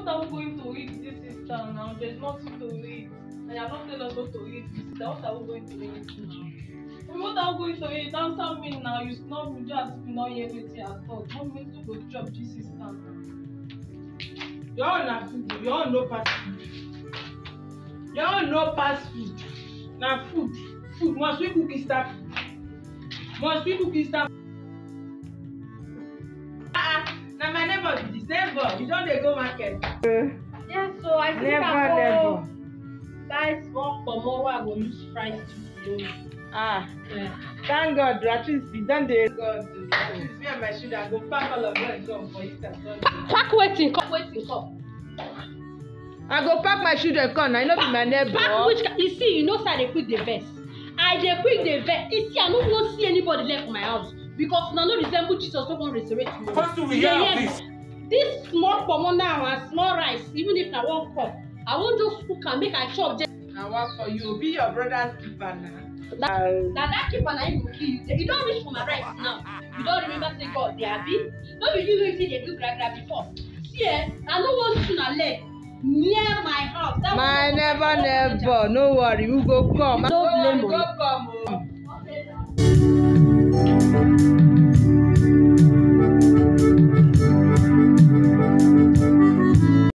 what are we going to eat this sister now? There's nothing to eat. And you have not told us what to eat this sister. What are we going to eat now? What are we going to eat? Answer me now. You snub me just if you not hear anything at all. What means to go chop this sister now? You all na food. You all know pass food. You all know pass food. Na food. Food. Must we cook Easter food? Must we cook Easter food? Now my neighbor be the same boy. You don't dey go market. Yeah, so I think Never. guys walk for more. I go use fries to Ah. yeah. Thank God, at least you don't dey God. At least me and my children go pack all of them come for Easter Sunday. Pack waiting cup. I go pack my children come. I know be my neighbor. Pack which you see, you know say I dey quick the vex. I dey quick the vex. You see, I no wan see anybody left for my house because una no resemble Jesus wey wan resurrect tomorrow. First we hear of this. This small pomo now and small rice, even if na one cup, I wan just cook am make I chop. I work for you. Be your brother's keeper now. Na that keeper na him go kill you. You don reach for my rice now. You don remember say God dey abi? No be you wey say dey do gra before. See I no wan see una leg near my house. That My neighbor, no worry, we go come. No blame on